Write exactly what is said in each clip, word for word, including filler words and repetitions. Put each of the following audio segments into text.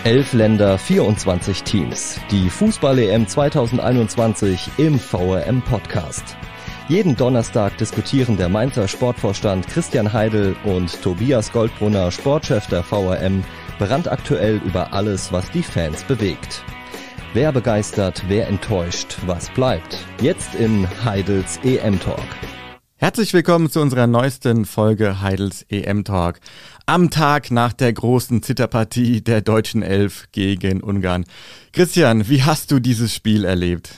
Elf Länder, vierundzwanzig Teams. Die Fußball-E M zwanzig einundzwanzig im V R M-Podcast. Jeden Donnerstag diskutieren der Mainzer Sportvorstand Christian Heidel und Tobias Goldbrunner, Sportchef der V R M, brandaktuell über alles, was die Fans bewegt. Wer begeistert, wer enttäuscht, was bleibt? Jetzt in Heidels E M-Talk. Herzlich willkommen zu unserer neuesten Folge Heidels E M-Talk. Am Tag nach der großen Zitterpartie der deutschen Elf gegen Ungarn. Christian, wie hast du dieses Spiel erlebt?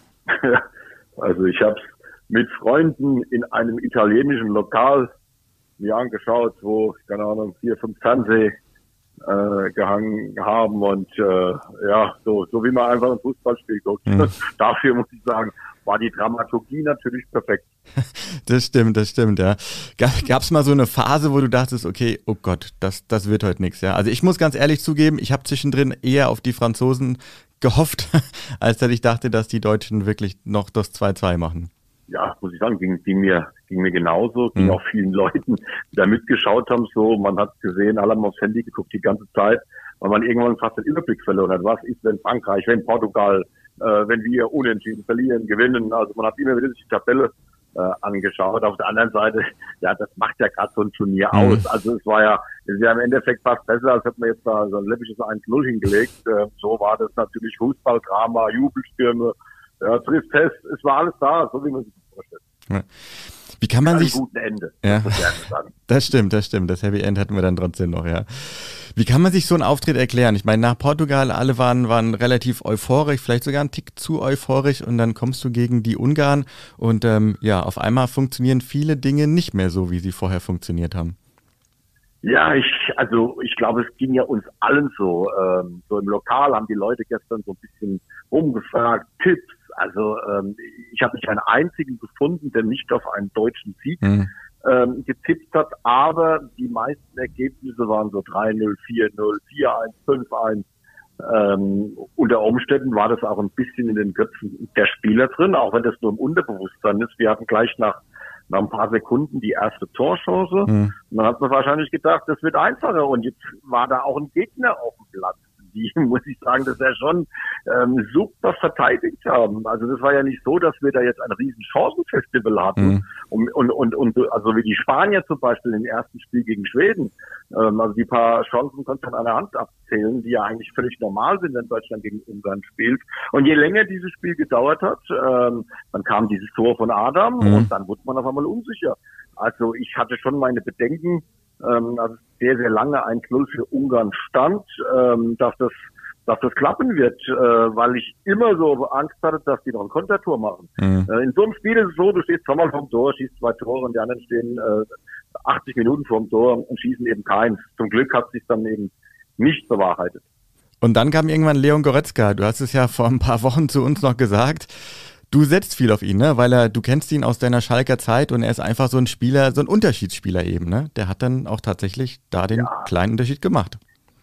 Also ich habe es mit Freunden in einem italienischen Lokal mir angeschaut, wo, keine Ahnung, vier, fünf Fernseher äh, gehangen haben und äh, ja, so, so wie man einfach ein Fußballspiel guckt. Mhm. Dafür muss ich sagen, war die Dramaturgie natürlich perfekt. Das stimmt, das stimmt, ja. Gab es mal so eine Phase, wo du dachtest, okay, oh Gott, das, das wird heute nichts, ja? Also ich muss ganz ehrlich zugeben, ich habe zwischendrin eher auf die Franzosen gehofft, als dass ich dachte, dass die Deutschen wirklich noch das zwei zwei machen. Ja, muss ich sagen, ging, ging mir ging mir genauso, ging mhm. auch vielen Leuten, die da mitgeschaut haben, so, man hat gesehen, alle haben aufs Handy geguckt die ganze Zeit, weil man irgendwann fast den Überblick verloren hat. Was ist, wenn Frankreich, wenn Portugal, äh, wenn wir unentschieden verlieren, gewinnen? Also man hat immer wieder die Tabelle äh, angeschaut. Auf der anderen Seite, ja, das macht ja gerade so ein Turnier mhm. aus. Also es war ja, es ist ja im Endeffekt fast besser, als hätten wir jetzt da so ein läppisches eins null hingelegt. Äh, so war das natürlich Fußballdrama, Jubelstürme, ja, Tristesse, es war alles da, so wie man sich das vorstellt. Ja. Wie kann man sich... Ein guten Ende, ja. das, gerne sagen. Das stimmt, das stimmt. Das Happy End hatten wir dann trotzdem noch, ja. Wie kann man sich so einen Auftritt erklären? Ich meine, nach Portugal, alle waren, waren relativ euphorisch, vielleicht sogar ein Tick zu euphorisch und dann kommst du gegen die Ungarn und ähm, ja, auf einmal funktionieren viele Dinge nicht mehr so, wie sie vorher funktioniert haben. Ja, ich, also ich glaube, es ging ja uns allen so. Ähm, so im Lokal haben die Leute gestern so ein bisschen rumgefragt, Tipps. Also ähm, ich habe nicht einen einzigen gefunden, der nicht auf einen deutschen Sieg mhm. ähm, getippt hat, aber die meisten Ergebnisse waren so drei null, vier null, vier eins, fünf eins. Ähm, unter Umständen war das auch ein bisschen in den Köpfen der Spieler drin, auch wenn das nur im Unterbewusstsein ist. Wir hatten gleich nach, nach ein paar Sekunden die erste Torchance. Mhm. Und dann hat man wahrscheinlich gedacht, das wird einfacher. Und jetzt war da auch ein Gegner auf dem Platz, die, muss ich sagen, dass er schon ähm, super verteidigt haben. Also das war ja nicht so, dass wir da jetzt ein riesen Chancenfestival hatten. Mhm. Und, und, und, und also wie die Spanier zum Beispiel im ersten Spiel gegen Schweden. Ähm, also die paar Chancen konnte man an einer Hand abzählen, die ja eigentlich völlig normal sind, wenn Deutschland gegen Ungarn spielt. Und je länger dieses Spiel gedauert hat, ähm, dann kam dieses Tor von Adam mhm. und dann wurde man auf einmal unsicher. Also ich hatte schon meine Bedenken, ähm, also sehr, sehr lange eins null für Ungarn stand, ähm, dass das dass das klappen wird, äh, weil ich immer so Angst hatte, dass die noch ein Kontertor machen. Mhm. Äh, in so einem Spiel ist es so, du stehst zweimal vorm Tor, schießt zwei Tore und die anderen stehen äh, achtzig Minuten vorm Tor und schießen eben keins. Zum Glück hat es sich dann eben nicht bewahrheitet. Und dann kam irgendwann Leon Goretzka. Du hast es ja vor ein paar Wochen zu uns noch gesagt. Du setzt viel auf ihn, ne? Weil er, du kennst ihn aus deiner Schalker Zeit und er ist einfach so ein Spieler, so ein Unterschiedsspieler eben, ne? Der hat dann auch tatsächlich da den ja. kleinen Unterschied gemacht.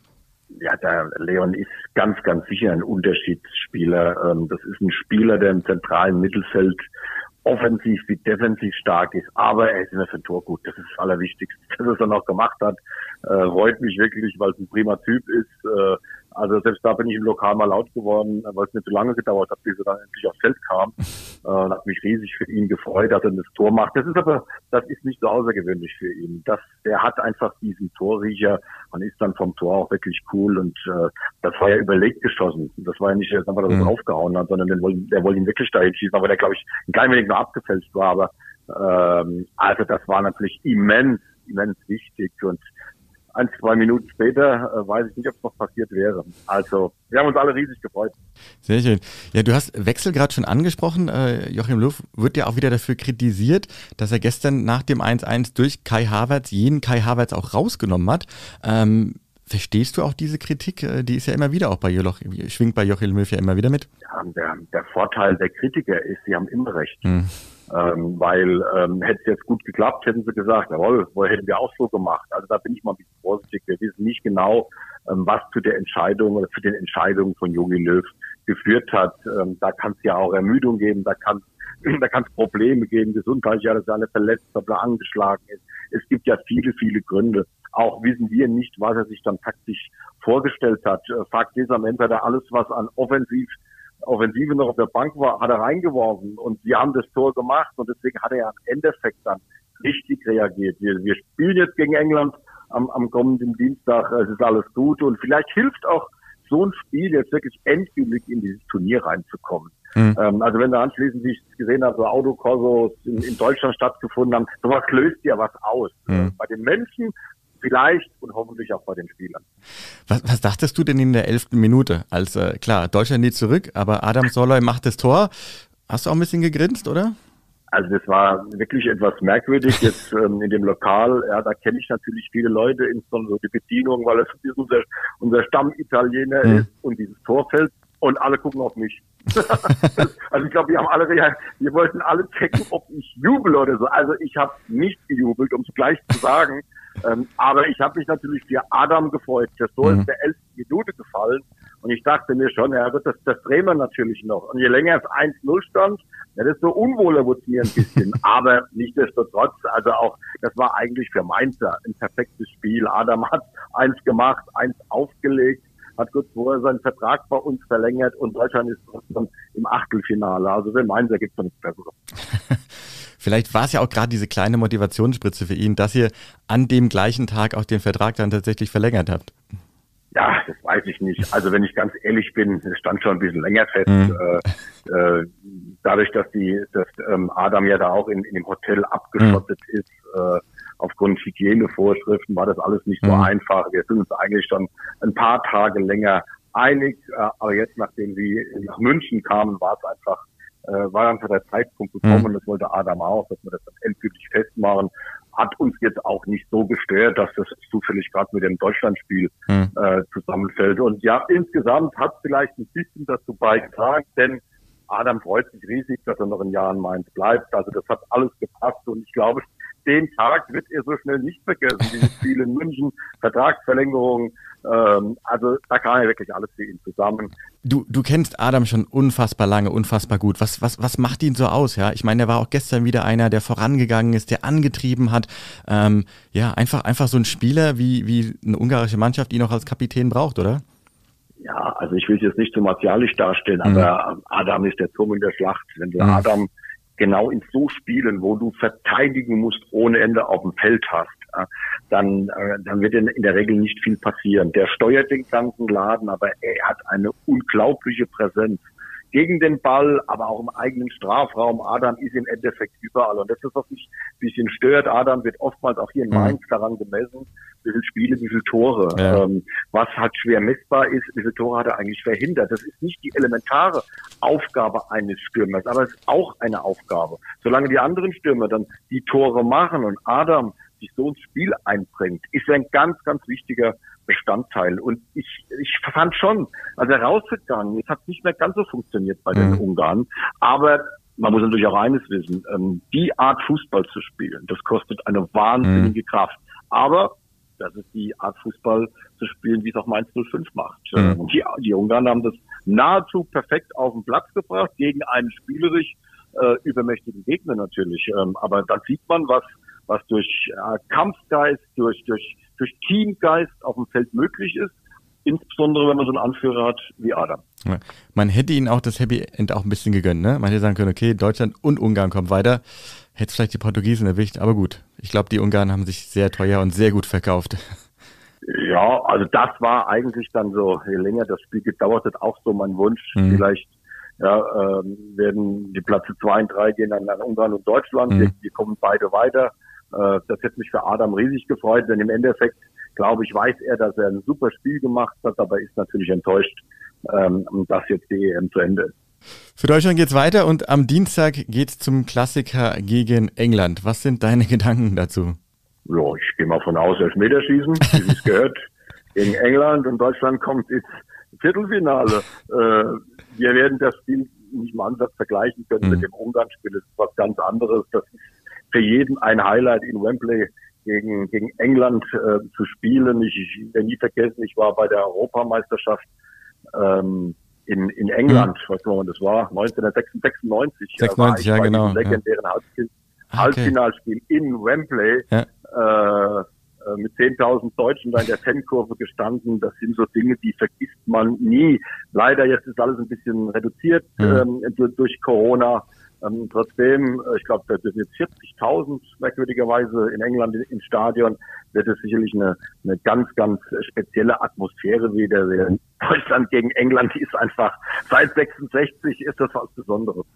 Ja, der Leon ist ganz, ganz sicher ein Unterschiedsspieler. Das ist ein Spieler, der im zentralen Mittelfeld offensiv wie defensiv stark ist, aber er ist immer für ein Tor gut. Das ist das Allerwichtigste, dass er es dann auch gemacht hat. Äh, freut mich wirklich, weil es ein prima Typ ist. Äh, also selbst da bin ich im Lokal mal laut geworden, weil es nicht so lange gedauert hat, bis er dann endlich aufs Feld kam. Äh, und hat mich riesig für ihn gefreut, dass er das Tor macht. Das ist aber, das ist nicht so außergewöhnlich für ihn. Das, der hat einfach diesen Torriecher und ist dann vom Tor auch wirklich cool. Und äh, das war ja überlegt geschossen. Das war ja nicht jetzt einfach, dass er mhm. draufgehauen hat, sondern der wollte, der wollte ihn wirklich dahin schießen, aber der, glaube ich, ein klein wenig nur abgefälscht war. Aber ähm, also das war natürlich immens, immens wichtig. Und ein, zwei Minuten später äh, weiß ich nicht, ob es noch passiert wäre. Also, wir haben uns alle riesig gefreut. Sehr schön. Ja, du hast Wechsel gerade schon angesprochen. Äh, Joachim Löw wird ja auch wieder dafür kritisiert, dass er gestern nach dem eins eins durch Kai Havertz jeden Kai Havertz auch rausgenommen hat. Ähm, verstehst du auch diese Kritik? Die ist ja immer wieder auch bei Joachim, schwingt bei Joachim Löw ja immer wieder mit. Ja, der, der Vorteil der Kritiker ist, sie haben immer recht. Hm. Ähm, weil ähm, hätte es jetzt gut geklappt, hätten sie gesagt, jawohl, wohl hätten wir auch so gemacht. Also da bin ich mal ein bisschen vorsichtig. Wir wissen nicht genau, ähm, was zu der Entscheidung oder zu den Entscheidungen von Jogi Löw geführt hat. Ähm, da kann es ja auch Ermüdung geben, da kann da kann es Probleme geben, gesundheitlich, ja, dass er alle verletzt oder angeschlagen ist. Es gibt ja viele, viele Gründe. auch wissen wir nicht, was er sich dann taktisch vorgestellt hat. Fakt ist, am Ende hat er alles, was an Offensiv, Offensive noch auf der Bank war, hat er reingeworfen und sie haben das Tor gemacht und deswegen hat er ja im Endeffekt dann richtig reagiert. Wir, wir spielen jetzt gegen England am, am kommenden Dienstag, es ist alles gut und vielleicht hilft auch so ein Spiel jetzt wirklich endgültig in dieses Turnier reinzukommen. Mhm. Ähm, also wenn da anschließend, wie ich es gesehen habe, so Autokorsos in, in Deutschland stattgefunden haben, sowas löst ja was aus. Mhm. Bei den Menschen vielleicht und hoffentlich auch bei den Spielern. Was, was dachtest du denn in der elften Minute? Als, äh, klar, Deutschland liegt zurück, aber Adam Soloy macht das Tor. Hast du auch ein bisschen gegrinst, oder? Also das war wirklich etwas merkwürdig jetzt ähm, in dem Lokal. Ja, da kenne ich natürlich viele Leute, insbesondere die Bedienung, weil es unser, unser Stammitaliener mhm. ist und dieses Tor fällt und alle gucken auf mich. Also ich glaube, wir haben alle, wir wollten alle checken, ob ich jubel oder so. Also ich habe nicht gejubelt, um es gleich zu sagen. Ähm, aber ich habe mich natürlich für Adam gefreut. Das Tor ist mhm. der elften Minute gefallen. Und ich dachte mir schon, ja, das, das drehen wir natürlich noch. Und je länger es eins null stand, ja, desto unwohler wurde es mir ein bisschen. Aber nichtsdestotrotz, also auch, das war eigentlich für Mainzer ein perfektes Spiel. Adam hat eins gemacht, eins aufgelegt, hat kurz vorher seinen Vertrag bei uns verlängert und Deutschland ist trotzdem im Achtelfinale. Also für Mainzer gibt es nichts Besseres. Vielleicht war es ja auch gerade diese kleine Motivationsspritze für ihn, dass ihr an dem gleichen Tag auch den Vertrag dann tatsächlich verlängert habt. Ja, das weiß ich nicht. Also wenn ich ganz ehrlich bin, es stand schon ein bisschen länger fest. Mhm. Äh, äh, dadurch, dass die, dass ähm, Adam ja da auch in, in dem Hotel abgeschottet mhm. ist, äh, aufgrund Hygienevorschriften war das alles nicht so mhm. einfach. Wir sind uns eigentlich schon ein paar Tage länger einig, äh, aber jetzt, nachdem sie nach München kamen, war es einfach, äh, war einfach der Zeitpunkt gekommen mhm. und das wollte Adam auch, dass wir das dann endgültig festmachen. Hat uns jetzt auch nicht so gestört, dass das zufällig gerade mit dem Deutschlandspiel hm. äh, zusammenfällt. Und ja, insgesamt hat es vielleicht ein bisschen dazu beigetragen, denn Adam freut sich riesig, dass er noch ein Jahr in Mainz bleibt. Also das hat alles gepasst und ich glaube, den Tag wird er so schnell nicht vergessen. Dieses Spiel in München, Vertragsverlängerung, ähm, also da kam ja wirklich alles für ihn zusammen. Du, du kennst Adam schon unfassbar lange, unfassbar gut. Was, was, was macht ihn so aus? Ja, ich meine, er war auch gestern wieder einer, der vorangegangen ist, der angetrieben hat. Ähm, ja, einfach, einfach so ein Spieler, wie, wie eine ungarische Mannschaft ihn auch als Kapitän braucht, oder? Ja, also ich will es jetzt nicht so martialisch darstellen, mhm. aber Adam ist der Turm in der Schlacht. Wenn du mhm. Adam genau in so Spielen, wo du verteidigen musst, ohne Ende auf dem Feld hast, dann, dann wird in der Regel nicht viel passieren. Der steuert den ganzen Laden, aber er hat eine unglaubliche Präsenz gegen den Ball, aber auch im eigenen Strafraum. Adam ist im Endeffekt überall. Und das ist, was mich ein bisschen stört. Adam wird oftmals auch hier in Mainz daran gemessen, wie viele Spiele, wie viele Tore. Ja. Ähm, was halt schwer messbar ist, wie viele Tore hat er eigentlich verhindert. Das ist nicht die elementare Aufgabe eines Stürmers, aber es ist auch eine Aufgabe. Solange die anderen Stürmer dann die Tore machen und Adam sich so ins Spiel einbringt, ist er ein ganz, ganz wichtiger Bestandteil. Und ich, ich fand schon, als er rausgegangen ist, hat es nicht mehr ganz so funktioniert bei den mhm. Ungarn. Aber man muss natürlich auch eines wissen, ähm, die Art Fußball zu spielen, das kostet eine wahnsinnige mhm. Kraft. Aber das ist die Art Fußball zu spielen, wie es auch Mainz null fünf macht. Mhm. Und die, die Ungarn haben das nahezu perfekt auf den Platz gebracht, gegen einen spielerisch äh, übermächtigen Gegner natürlich. Ähm, aber dann sieht man, was was durch äh, Kampfgeist, durch durch durch Teamgeist auf dem Feld möglich ist, insbesondere wenn man so einen Anführer hat wie Adam. Ja. Man hätte ihnen auch das Happy End auch ein bisschen gegönnt, ne? Man hätte sagen können, okay, Deutschland und Ungarn kommen weiter, hätte vielleicht die Portugiesen erwischt, aber gut. Ich glaube, die Ungarn haben sich sehr teuer und sehr gut verkauft. Ja, also das war eigentlich dann so, je länger das Spiel gedauert hat, auch so mein Wunsch. Mhm. Vielleicht ja, ähm, werden die Plätze zwei und drei gehen dann an Ungarn und Deutschland, mhm. die, die kommen beide weiter. Das hätte mich für Adam riesig gefreut, denn im Endeffekt, glaube ich, weiß er, dass er ein super Spiel gemacht hat, aber ist natürlich enttäuscht, ähm, dass jetzt die E M zu Ende ist. Für Deutschland geht's weiter und am Dienstag geht's zum Klassiker gegen England. Was sind deine Gedanken dazu? Ja, ich gehe mal von aus, Elfmeterschießen, wie es gehört, gegen England und Deutschland kommt ins Viertelfinale. Äh, wir werden das Spiel nicht mal ansatz vergleichen können mhm. mit dem Ungarn-Spiel. Das ist was ganz anderes. Das ist für jeden ein Highlight in Wembley gegen gegen England äh, zu spielen. Ich, ich werde nie vergessen, ich war bei der Europameisterschaft ähm, in in England, mhm. was war das war, neunzehnhundertsechsundneunzig. sechsundneunzig, ja genau. Legendären ja. Halbfinalspiel in Wembley. Ja. Äh, äh, mit zehntausend Deutschen da in der Fankurve gestanden. Das sind so Dinge, die vergisst man nie. Leider jetzt ist alles ein bisschen reduziert ähm, durch Corona. Ähm, trotzdem, ich glaube, da sind jetzt vierzigtausend merkwürdigerweise in England im Stadion. Wird es sicherlich eine, eine ganz, ganz spezielle Atmosphäre wieder. Deutschland gegen England ist einfach, seit sechsundsechzig ist das was Besonderes.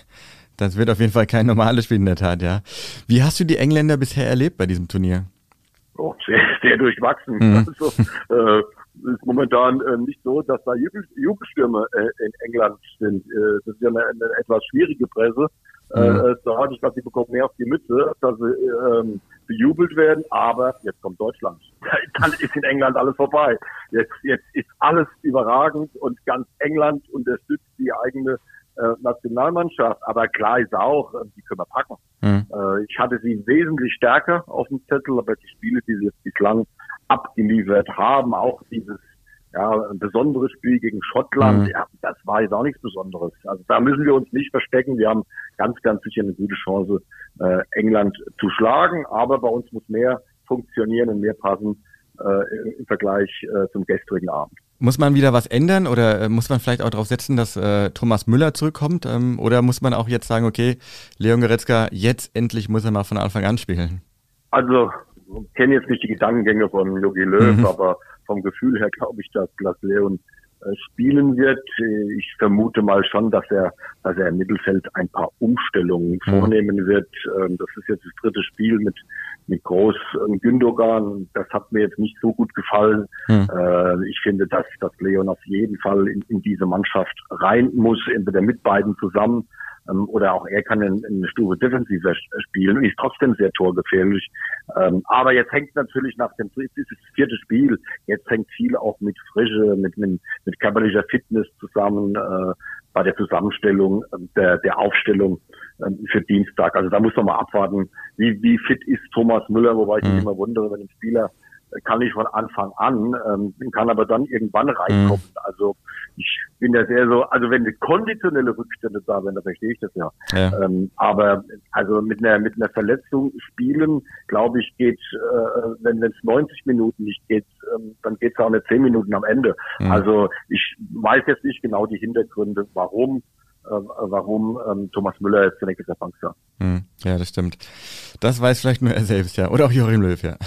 Das wird auf jeden Fall kein normales Spiel in der Tat, ja. Wie hast du die Engländer bisher erlebt bei diesem Turnier? Oh, sehr, sehr durchwachsen. Mhm. Also, äh, ist momentan äh, nicht so, dass da Jubel, Jubelstürme äh, in England sind. Äh, das ist ja eine, eine etwas schwierige Presse. Mhm. Äh, da ich glaube, die bekommen mehr auf die Mütze, dass sie ähm, bejubelt werden. Aber jetzt kommt Deutschland. Dann ist in England alles vorbei. Jetzt, jetzt ist alles überragend und ganz England unterstützt die eigene äh, Nationalmannschaft. Aber klar ist auch, äh, die können wir packen. Mhm. Äh, ich hatte sie wesentlich stärker auf dem Zettel, aber die Spiele, die sie jetzt bislang abgeliefert haben, auch dieses ja ein besonderes Spiel gegen Schottland, mhm. ja, das war jetzt auch nichts Besonderes. Also da müssen wir uns nicht verstecken. Wir haben ganz, ganz sicher eine gute Chance, äh, England zu schlagen, aber bei uns muss mehr funktionieren und mehr passen äh, im Vergleich äh, zum gestrigen Abend. Muss man wieder was ändern oder äh, muss man vielleicht auch darauf setzen, dass äh, Thomas Müller zurückkommt? Ähm, oder muss man auch jetzt sagen, okay, Leon Goretzka, jetzt endlich muss er mal von Anfang an spielen? Also ich kenne jetzt nicht die Gedankengänge von Jogi Löw, Mhm. aber vom Gefühl her glaube ich, dass, dass Leon äh, spielen wird. Ich vermute mal schon, dass er, dass er im Mittelfeld ein paar Umstellungen Mhm. vornehmen wird. Ähm, das ist jetzt das dritte Spiel mit mit Groß und Gündogan. Das hat mir jetzt nicht so gut gefallen. Mhm. Äh, ich finde, dass, dass Leon auf jeden Fall in, in diese Mannschaft rein muss, entweder mit beiden zusammen. Oder auch er kann eine Stufe defensiver spielen und ist trotzdem sehr torgefährlich. Aber jetzt hängt natürlich nach dem, es ist das vierte Spiel, jetzt hängt viel auch mit Frische, mit, mit, mit körperlicher Fitness zusammen, äh, bei der Zusammenstellung der, der Aufstellung äh, für Dienstag. Also da muss man mal abwarten, wie, wie fit ist Thomas Müller, wobei ich mich Mhm. immer wundere, wenn ein Spieler kann nicht von Anfang an, ähm, kann aber dann irgendwann reinkommen. Mhm. Also ich bin ja sehr so, also wenn eine konditionelle Rückstände da wären, dann verstehe ich das ja. ja. Ähm, aber also mit einer mit einer Verletzung spielen, glaube ich, geht, äh, wenn es neunzig Minuten nicht geht, ähm, dann geht es auch nicht zehn Minuten am Ende. Mhm. Also ich weiß jetzt nicht genau die Hintergründe, warum äh, warum ähm, Thomas Müller jetzt zunächst auf der Bank saß. Mhm. Ja, das stimmt. Das weiß vielleicht nur er selbst, ja. Oder auch Joachim Löw, ja.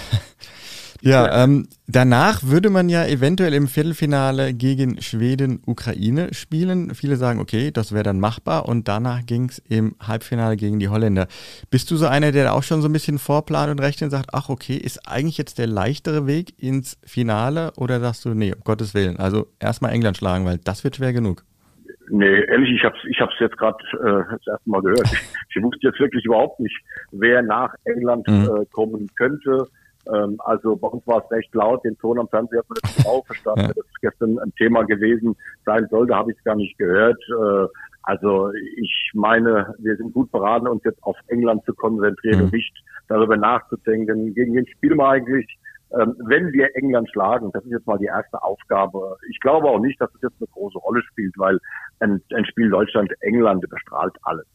Ja, ähm, danach würde man ja eventuell im Viertelfinale gegen Schweden, Ukraine spielen. Viele sagen, okay, das wäre dann machbar und danach ging es im Halbfinale gegen die Holländer. Bist du so einer, der auch schon so ein bisschen vorplant und rechnet und sagt, ach okay, ist eigentlich jetzt der leichtere Weg ins Finale oder sagst du, nee, um Gottes Willen, also erstmal England schlagen, weil das wird schwer genug. Nee, ehrlich, ich hab's, ich hab's jetzt gerade äh, das erste Mal gehört. Ich, ich wusste jetzt wirklich überhaupt nicht, wer nach England mhm. äh, kommen könnte. Ähm, also bei uns war es recht laut, den Ton am Fernseher hat man nicht genau verstanden. Ja. Das ist gestern ein Thema gewesen sein sollte, habe ich es gar nicht gehört. Äh, also ich meine, wir sind gut beraten, uns jetzt auf England zu konzentrieren mhm. und nicht darüber nachzudenken, gegen wen spielen wir eigentlich. Ähm, wenn wir England schlagen, das ist jetzt mal die erste Aufgabe. Ich glaube auch nicht, dass es jetzt eine große Rolle spielt, weil ein, ein Spiel Deutschland-England überstrahlt alles.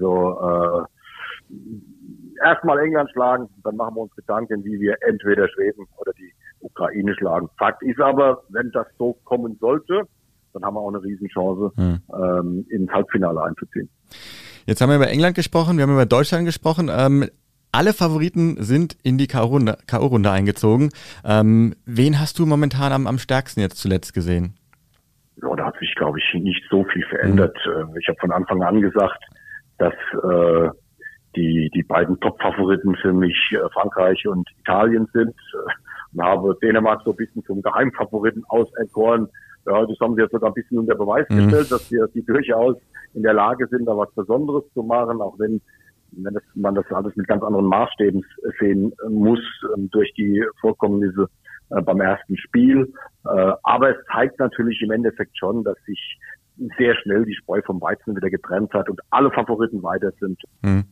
Also äh, erstmal England schlagen, dann machen wir uns Gedanken, wie wir entweder Schweden oder die Ukraine schlagen. Fakt ist aber, wenn das so kommen sollte, dann haben wir auch eine Riesenchance, hm. ähm, ins Halbfinale einzuziehen. Jetzt haben wir über England gesprochen, wir haben über Deutschland gesprochen. Ähm, alle Favoriten sind in die K O-Runde, K O-Runde eingezogen. Ähm, wen hast du momentan am, am stärksten jetzt zuletzt gesehen? Ja, da hat sich, glaube ich, nicht so viel verändert. Hm. Ich habe von Anfang an gesagt, dass äh, die die beiden Top-Favoriten für mich äh, Frankreich und Italien sind. Und habe Dänemark so ein bisschen zum Geheimfavoriten auserkoren. Ja, das haben sie jetzt sogar ein bisschen unter Beweis mhm. gestellt, dass wir die durchaus in der Lage sind, da was Besonderes zu machen, auch wenn, wenn das, man das alles mit ganz anderen Maßstäben sehen muss, ähm, durch die Vorkommnisse äh, beim ersten Spiel. Äh, aber es zeigt natürlich im Endeffekt schon, dass sich sehr schnell die Spreu vom Weizen wieder getrennt hat und alle Favoriten weiter sind. Mhm.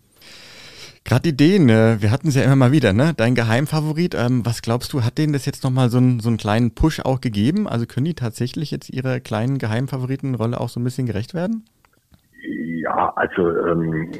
Gerade die Dänen, wir hatten es ja immer mal wieder, ne? Dein Geheimfavorit, ähm, was glaubst du, hat denen das jetzt nochmal so, ein, so einen kleinen Push auch gegeben? Also können die tatsächlich jetzt ihrer kleinen Geheimfavoritenrolle auch so ein bisschen gerecht werden? Ja, also ähm,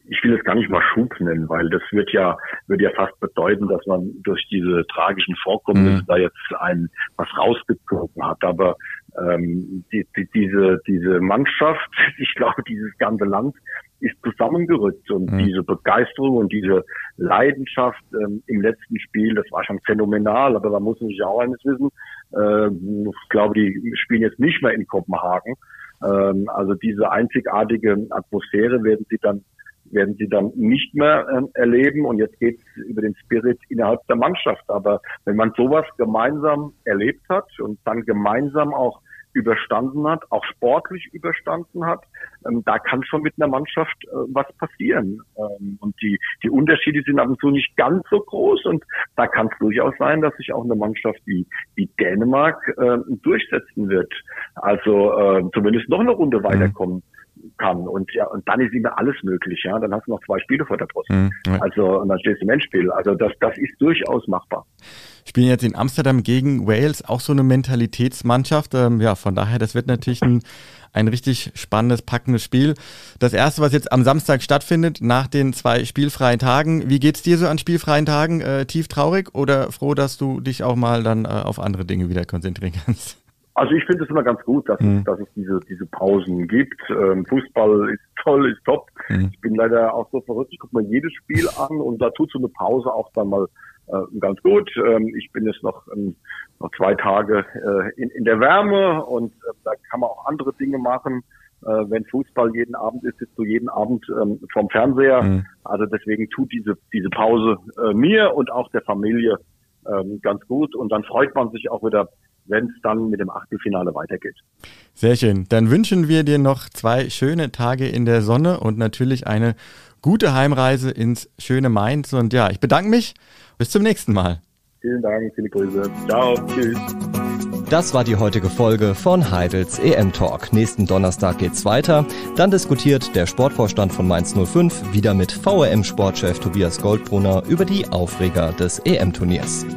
ich will es gar nicht mal Schub nennen, weil das wird ja, wird ja fast bedeuten, dass man durch diese tragischen Vorkommnisse mhm. da jetzt ein, was rausgezogen hat. Aber, ähm, die, die, diese, diese Mannschaft, ich glaube, dieses ganze Land ist zusammengerückt und mhm. diese Begeisterung und diese Leidenschaft ähm, im letzten Spiel, das war schon phänomenal, aber da muss man sich auch eines wissen, äh, ich glaube, die spielen jetzt nicht mehr in Kopenhagen, ähm, also diese einzigartige Atmosphäre werden sie dann werden sie dann nicht mehr ähm, erleben und jetzt geht es über den Spirit innerhalb der Mannschaft, aber wenn man sowas gemeinsam erlebt hat und dann gemeinsam auch überstanden hat, auch sportlich überstanden hat, ähm, da kann schon mit einer Mannschaft äh, was passieren. Ähm, und die, die Unterschiede sind ab und zu nicht ganz so groß und da kann es durchaus sein, dass sich auch eine Mannschaft wie, wie Dänemark äh, durchsetzen wird. Also äh, zumindest noch eine Runde weiterkommen kann. Und ja, und dann ist immer alles möglich, ja. Dann hast du noch zwei Spiele vor der Brust. Mhm, ja. Also, und dann stehst du im Endspiel. Also das, das ist durchaus machbar. Spielen jetzt in Amsterdam gegen Wales, auch so eine Mentalitätsmannschaft. Ähm, ja, von daher, das wird natürlich ein, ein richtig spannendes, packendes Spiel. Das erste, was jetzt am Samstag stattfindet, nach den zwei spielfreien Tagen. Wie geht's dir so an spielfreien Tagen? Äh, tief traurig oder froh, dass du dich auch mal dann äh, auf andere Dinge wieder konzentrieren kannst? Also ich finde es immer ganz gut, dass, mhm. es, dass es diese diese Pausen gibt. Ähm, Fußball ist toll, ist top. Mhm. Ich bin leider auch so verrückt, ich gucke mir jedes Spiel an und da tut so eine Pause auch dann mal äh, ganz gut. Ähm, ich bin jetzt noch, ähm, noch zwei Tage äh, in, in der Wärme und äh, da kann man auch andere Dinge machen. Äh, wenn Fußball jeden Abend ist, sitzt du jeden Abend ähm, vorm Fernseher. Mhm. Also deswegen tut diese diese Pause äh, mir und auch der Familie ähm, ganz gut und dann freut man sich auch wieder, wenn es dann mit dem Achtelfinale weitergeht. Sehr schön. Dann wünschen wir dir noch zwei schöne Tage in der Sonne und natürlich eine gute Heimreise ins schöne Mainz. Und ja, ich bedanke mich. Bis zum nächsten Mal. Vielen Dank, viele Grüße. Ciao, tschüss. Das war die heutige Folge von Heidels E M-Talk. Nächsten Donnerstag geht's weiter. Dann diskutiert der Sportvorstand von Mainz null fünf wieder mit V R M-Sportchef Tobias Goldbrunner über die Aufreger des E M-Turniers.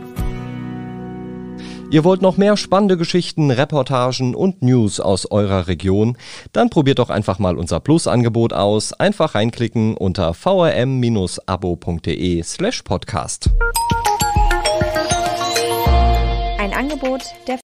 Ihr wollt noch mehr spannende Geschichten, Reportagen und News aus eurer Region? Dann probiert doch einfach mal unser Plus-Angebot aus. Einfach reinklicken unter v r m abo punkt d e slash podcast. Ein Angebot der